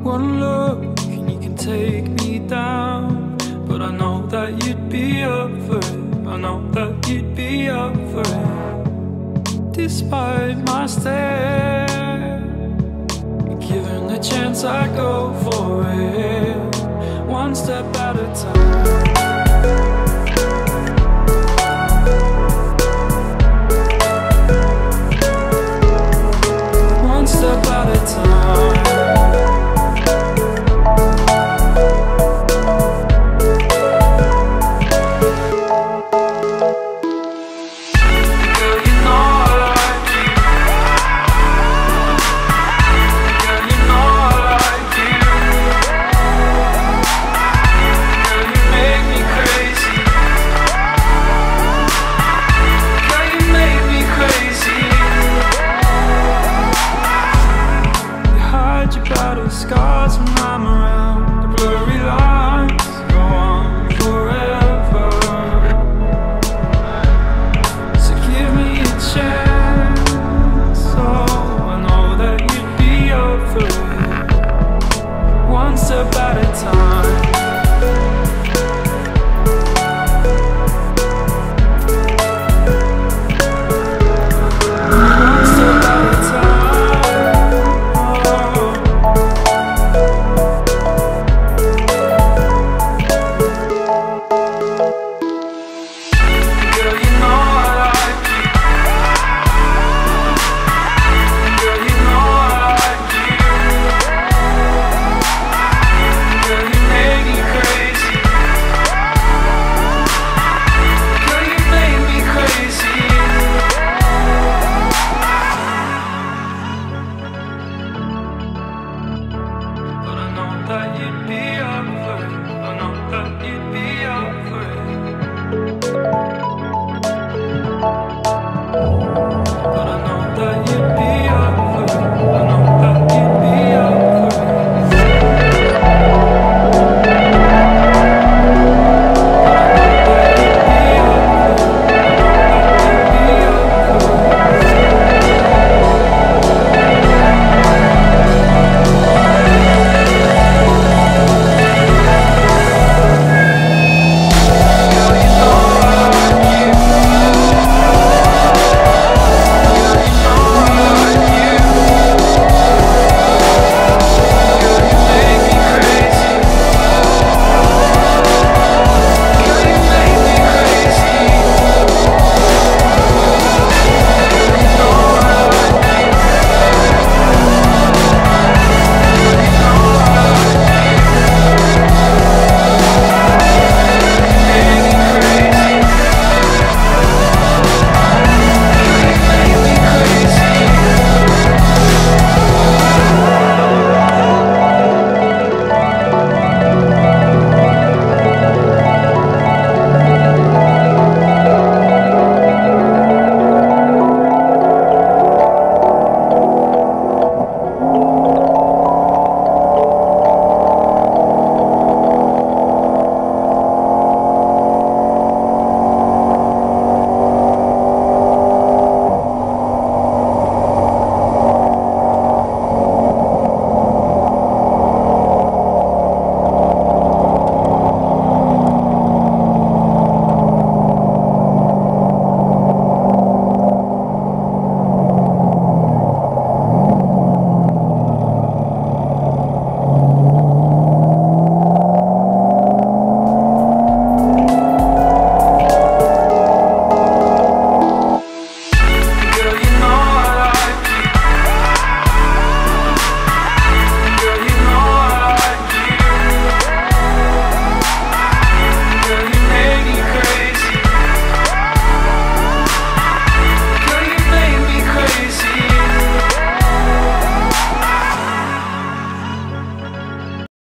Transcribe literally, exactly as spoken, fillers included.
One look and you can take me down, but I know that you'd be up for it. I know that you'd be up for it. Despite my stare, given the chance I go for it. One step at a time. One step at a time. Scars when I'm around.